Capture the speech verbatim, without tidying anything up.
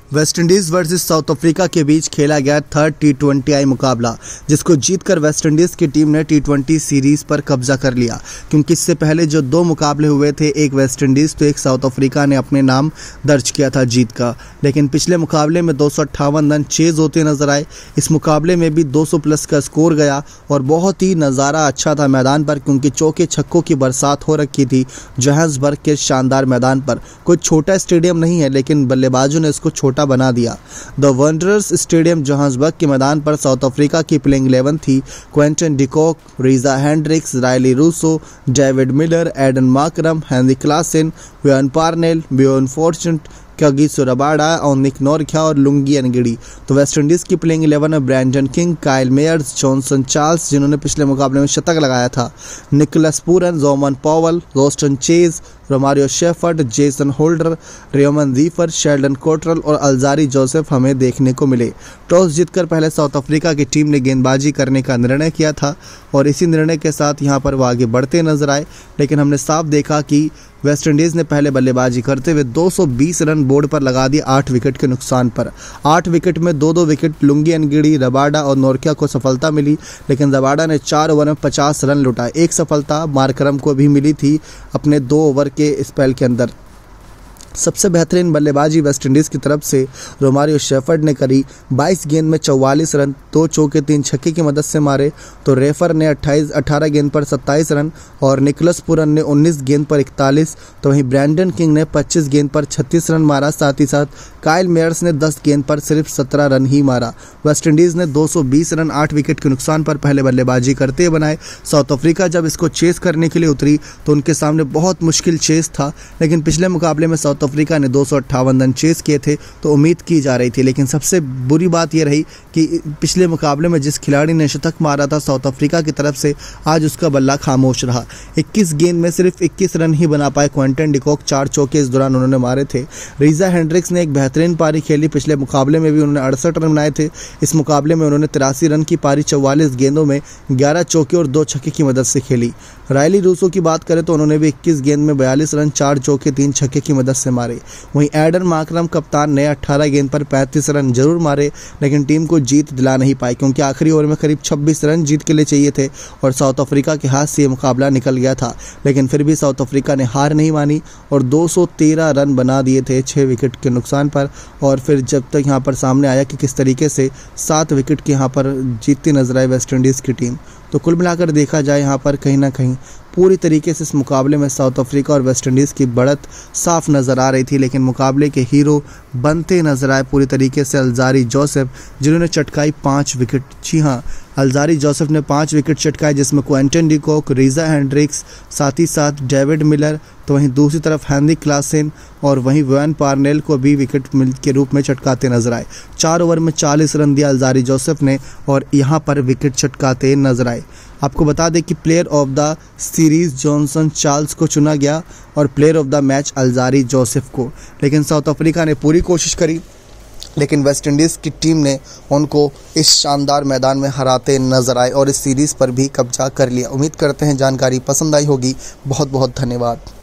West Indies versus south Africa के बीच खेला गया थर्ड टी ट्वेंटी आई मुकाबला, जिसको जीतकर वेस्टइंडीज की टीम ने टी ट्वेंटी सीरीज पर कब्जा कर लिया। क्योंकि इससे पहले जो दो मुकाबले हुए थे, एक वेस्टइंडीज तो एक साउथ अफ्रीका ने अपने नाम दर्ज किया था जीत का। लेकिन पिछले मुकाबले में दो सौ अट्ठावन रन चेज होते नजर आए। इस मुकाबले में भी दो सौ प्लस का स्कोर गया और बहुत ही नज़ारा अच्छा था मैदान पर, क्योंकि चौके छक्कों की बरसात हो रखी थी जोहान्सबर्ग के शानदार मैदान पर। कोई छोटा स्टेडियम नहीं है, लेकिन बल्लेबाजों ने इसको छोटा बना दिया। द वंडरर्स स्टेडियम जोहान्सबर्ग के मैदान पर साउथ अफ्रीका की प्लेइंग इलेवन थी Quinton de Kock, Reeza Hendricks, Rilee Rossouw, David Miller, Aiden Markram, Heinrich Klaasen, Wayne Parnell, Bjorn Fortuin, Kagiso Rabada और निक नोरख्या और लुंगी एनगिडी। तो वेस्टइंडीज की playing eleven में Brandon King, Kyle Mayers, Johnson Charles जिन्होंने पिछले मुकाबले में शतक लगाया था, Nicholas Pooran, Rovman Powell, Roston Chase, Romario Shepherd, Jason Holder, Raymon Reifer, Sheldon Cottrell और अल्जारी जोसेफ हमें देखने को मिले। टॉस जीतकर पहले साउथ अफ्रीका की टीम ने गेंदबाजी करने का निर्णय किया था और इसी निर्णय के साथ यहां पर वो आगे बढ़ते नजर आए। लेकिन हमने साफ देखा कि वेस्टइंडीज ने पहले बल्लेबाजी करते हुए दो सौ बीस रन बोर्ड पर लगा दिए आठ विकेट के नुकसान पर। आठ विकेट में दो दो विकेट लुंगी एनगिडी, रबाडा और नोरख्या को सफलता मिली, लेकिन रबाडा ने चार ओवर में पचास रन लुटाए। एक सफलता मार्करम को भी मिली थी अपने दो ओवर के स्पेल के अंदर। सबसे बेहतरीन बल्लेबाजी वेस्टइंडीज़ की तरफ से रोमारियो शेफर्ड ने करी। बाईस गेंद में चौवालीस रन, दो चौके तीन छक्के की मदद से मारे। तो रेफर ने अट्ठाईस अठारह गेंद पर सत्ताईस रन और निकोलस पूरन ने उन्नीस गेंद पर इकतालीस। तो वहीं ब्रैंडन किंग ने पच्चीस गेंद पर छत्तीस रन मारा। साथ ही साथ काइल मेयर्स ने दस गेंद पर सिर्फ सत्रह रन ही मारा। वेस्टइंडीज़ ने दो सौ बीस रन आठ विकेट के नुकसान पर पहले बल्लेबाजी करते बनाए। साउथ अफ्रीका जब इसको चेस करने के लिए उतरी तो उनके सामने बहुत मुश्किल चेस था, लेकिन पिछले मुकाबले में साउथ अफ्रीका ने दो सौ अट्ठावन रन चेस किए थे तो उम्मीद की जा रही थी। लेकिन सबसे बुरी बात यह रही कि पिछले मुकाबले में जिस खिलाड़ी ने शतक मारा था साउथ अफ्रीका की तरफ से, आज उसका बल्ला खामोश रहा। इक्कीस गेंद में सिर्फ इक्कीस रन ही बना पाए क्विंटन डी कॉक, चार चौके इस दौरान उन्होंने मारे थे। रीजा हेंड्रिक्स ने एक बेहतरीन पारी खेली, पिछले मुकाबले में भी उन्होंने अड़सठ रन बनाए थे। इस मुकाबले में उन्होंने तिरासी रन की पारी चौवालीस गेंदों में ग्यारह चौके और दो छक्के की मदद से खेली। रायली रूसो की बात करें तो उन्होंने भी इक्कीस गेंद में बयालीस रन, चार चौके तीन छक्के की मदद से मारे। वहीं एडन मार्करम कप्तान ने अठारह गेंद पर पैंतीस रन जरूर मारे, लेकिन टीम को जीत दिला नहीं पाए, क्योंकि आखिरी ओवर में करीब छब्बीस रन जीत के लिए चाहिए थे और साउथ अफ्रीका के हाथ से ये मुकाबला निकल गया था। लेकिन फिर भी साउथ अफ्रीका ने हार नहीं मानी और दो सौ तेरह रन बना दिए थे छः विकेट के नुकसान पर। और फिर जब तक यहाँ पर सामने आया कि किस तरीके से सात विकेट की यहाँ पर जीतती नजर आई वेस्टइंडीज़ की टीम। तो कुल मिलाकर देखा जाए यहाँ पर कहीं ना कहीं पूरी तरीके से इस मुकाबले में साउथ अफ्रीका और वेस्टइंडीज़ की बढ़त साफ नज़र आ रही थी। लेकिन मुकाबले के हीरो बनते नजर आए पूरी तरीके से अल्जारी जोसेफ, जिन्होंने चटकाई पाँच विकेट। जी हाँ, अल्जारी जोसेफ ने पाँच विकेट चटकाए, जिसमें Quinton de Kock, Reeza Hendricks, साथ ही साथ डेविड मिलर, तो वहीं दूसरी तरफ हेनरी क्लासेन और वहीं व्यान पार्नेल को भी विकेट के रूप में चटकाते नजर आए। चार ओवर में चालीस रन दिया अल्जारी जोसेफ ने और यहाँ पर विकेट चटकाते नजर आए। आपको बता दें कि player of the series Johnson Charles को चुना गया और player of the match Alzarri Joseph को। लेकिन साउथ अफ्रीका ने पूरी कोशिश करी, लेकिन वेस्टइंडीज़ की टीम ने उनको इस शानदार मैदान में हराते नजर आए और इस सीरीज़ पर भी कब्जा कर लिया। उम्मीद करते हैं जानकारी पसंद आई होगी। बहुत बहुत धन्यवाद।